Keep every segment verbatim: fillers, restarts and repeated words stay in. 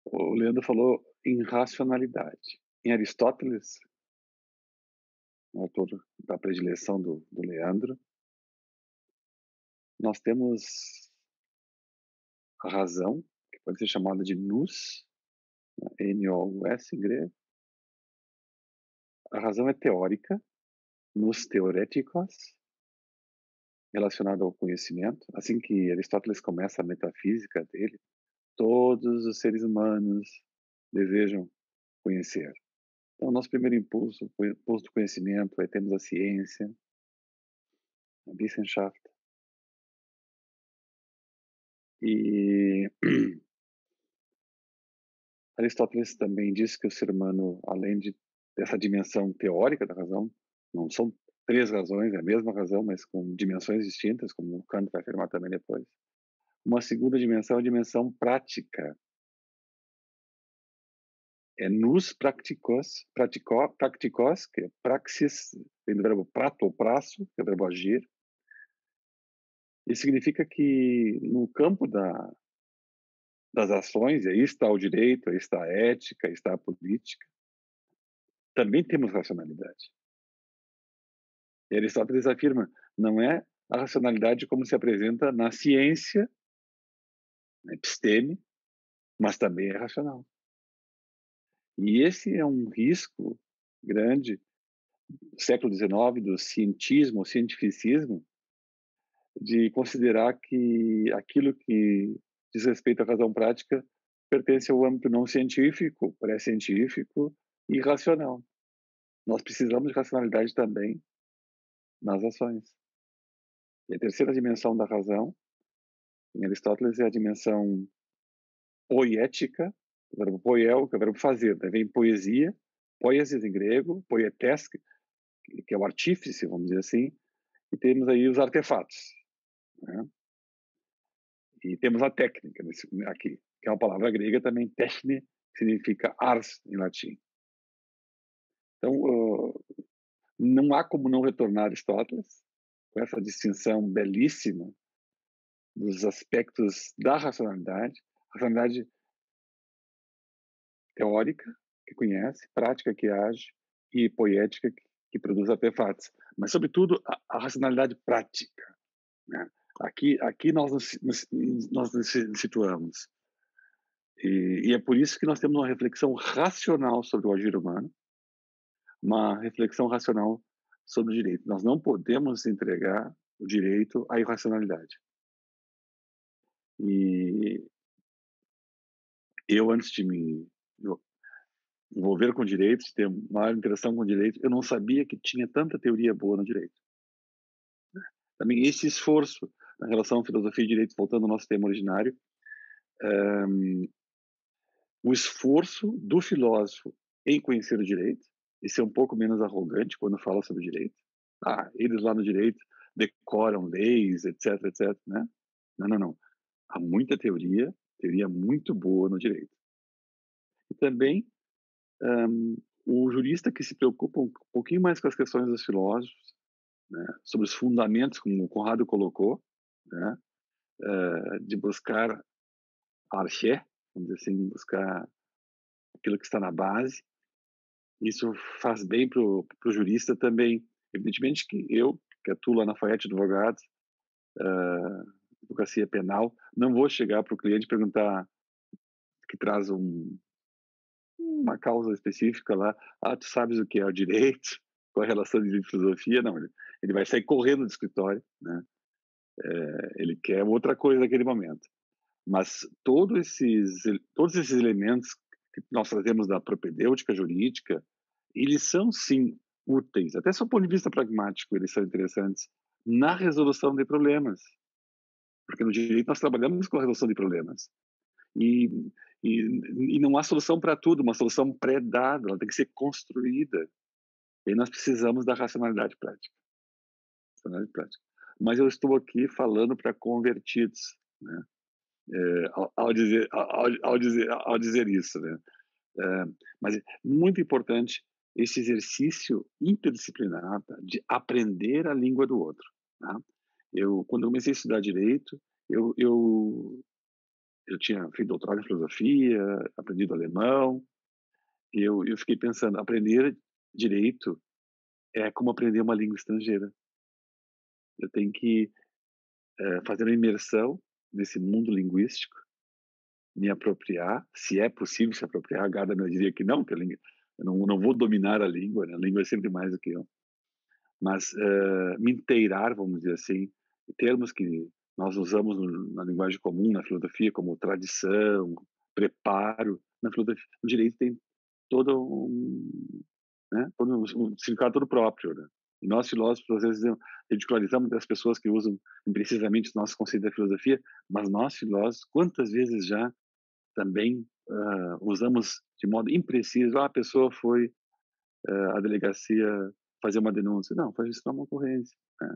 O Leandro falou em racionalidade. Em Aristóteles, o autor da predileção do do Leandro, nós temos a razão, que pode ser chamada de nous, né, N O U S em grego. A razão é teórica, nous theoretikos, relacionado ao conhecimento. Assim que Aristóteles começa a metafísica dele, todos os seres humanos desejam conhecer. Então, nosso primeiro impulso, o impulso do conhecimento, aí temos a ciência, a Wissenschaft. E Aristóteles também diz que o ser humano, além de dessa dimensão teórica da razão, não são três razões, é a mesma razão, mas com dimensões distintas, como o Kant vai afirmar também depois. Uma segunda dimensão é a dimensão prática. É nous practicos, pratico, practicos, que é praxis, vem do verbo prato ou prazo, que é o verbo agir. Isso significa que no campo da, das ações, e aí está o direito, aí está a ética, aí está a política, também temos racionalidade. E Aristóteles afirma, não é a racionalidade como se apresenta na ciência, na episteme, mas também é racional. E esse é um risco grande do século dezenove, do cientismo, o cientificismo, de considerar que aquilo que diz respeito à razão prática pertence ao âmbito não científico, pré-científico e racional. Nós precisamos de racionalidade também nas ações. E a terceira dimensão da razão, em Aristóteles, é a dimensão poética, o verbo poiel, que é o verbo fazer, daí vem poesia, poiesis em grego, poietes, que é o artífice, vamos dizer assim, e temos aí os artefatos, né? E temos a técnica nesse, aqui, que é uma palavra grega também, techne, que significa ars em latim. Então, uh, não há como não retornar a Aristóteles, com essa distinção belíssima dos aspectos da racionalidade, racionalidade teórica, que conhece, prática, que age, e poética, que, que produz artefatos. Mas, sobretudo, a, a racionalidade prática, né? Aqui, aqui nós nos, nos, nós nos situamos. E, e é por isso que nós temos uma reflexão racional sobre o agir humano, uma reflexão racional sobre o direito. Nós não podemos entregar o direito à irracionalidade. E eu, antes de me envolver com direito, de ter maior interação com direito, eu não sabia que tinha tanta teoria boa no direito. Também esse esforço na relação filosofia e direito, voltando ao nosso tema originário, um, o esforço do filósofo em conhecer o direito e ser um pouco menos arrogante quando fala sobre direito. Ah, eles lá no direito decoram leis, etc, etc, né? Não, não, não. Há muita teoria, teoria muito boa no direito. E também um, o jurista que se preocupa um pouquinho mais com as questões dos filósofos, né, sobre os fundamentos, como o Conrado colocou, né, uh, de buscar a arché, vamos dizer assim, buscar aquilo que está na base. Isso faz bem para o jurista também. Evidentemente que eu, que atuo lá na Fayette Advogados, uh, advocacia penal, não vou chegar para o cliente e perguntar que traz um, uma causa específica lá, ah, tu sabes o que é o direito, qual a relação de filosofia? Não, ele, ele vai sair correndo do escritório, né? É, ele quer outra coisa naquele momento. Mas todos esses, todos esses elementos que nós trazemos da propedêutica jurídica, eles são, sim, úteis, até do ponto de vista pragmático, eles são interessantes na resolução de problemas. Porque no direito nós trabalhamos com a resolução de problemas. E, e, e não há solução para tudo, uma solução pré-dada, ela tem que ser construída. E aí nós precisamos da racionalidade prática. Racionalidade prática. Mas eu estou aqui falando para convertidos, né? É, ao, ao, dizer, ao, ao, dizer, ao dizer isso, né? É, mas é muito importante esse exercício interdisciplinar, tá? De aprender a língua do outro, tá? Eu, quando eu comecei a estudar direito, eu, eu eu tinha feito doutorado em filosofia, aprendido alemão, e eu eu fiquei pensando, aprender direito é como aprender uma língua estrangeira. Eu tenho que, eh, fazer uma imersão nesse mundo linguístico, me apropriar, se é possível se apropriar, Gadamer diria que não, que a língua eu não não vou dominar a língua, né, a língua é sempre mais do que eu. Mas, eh, me inteirar, vamos dizer assim, termos que nós usamos no na linguagem comum, na filosofia, como tradição, preparo, na filosofia no direito tem todo um, né, todo um um significado todo próprio, né. E nós filósofos, às vezes, ridicularizamos as pessoas que usam imprecisamente os nossos conceitos da filosofia, mas nós filósofos, quantas vezes já também, hã, usamos de modo impreciso: "Ah, a pessoa foi, hã, à delegacia fazer uma denúncia", não, foi registrar uma ocorrência, né.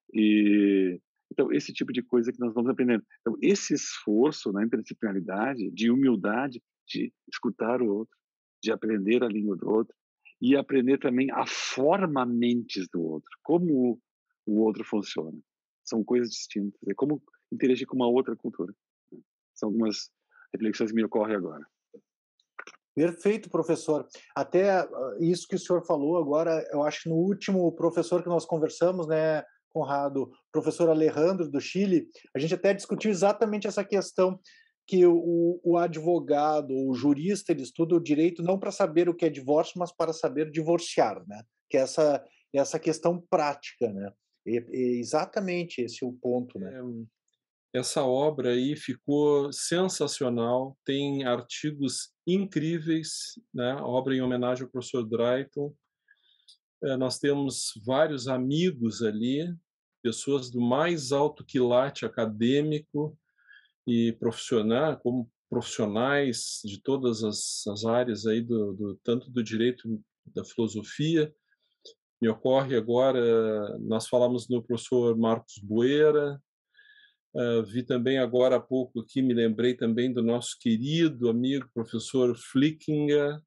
E, então esse tipo de coisa que nós vamos aprendendo. Então esse esforço na interdisciplinaridade, de humildade, de escutar o outro, de aprender a língua do outro, e aprender também a forma mentes do outro, como o outro funciona. São coisas distintas, é como interagir com uma outra cultura, né. São algumas reflexões que me ocorrem agora. Perfeito, professor. Até ah, isso que o senhor falou agora, eu acho que no último professor que nós conversamos, né, Conrado, professor Alejandro do Chile, a gente até discutiu exatamente essa questão que o, o advogado, o jurista, ele estuda o direito não para saber o que é divórcio, mas para saber divorciar, né? Que é essa, essa questão prática, né? E, e exatamente esse é o ponto, né? É, essa obra aí ficou sensacional, tem artigos incríveis, né, obra em homenagem ao professor Drayton. Eh, nós temos vários amigos ali, pessoas do mais alto quilate acadêmico e profissional, como profissionais de todas as, as áreas aí do, do tanto do direito, da filosofia. Me ocorre agora, nós falamos no professor Marcos Boeira, uh, vi também agora há pouco aqui, me lembrei também do nosso querido amigo professor Flickinger,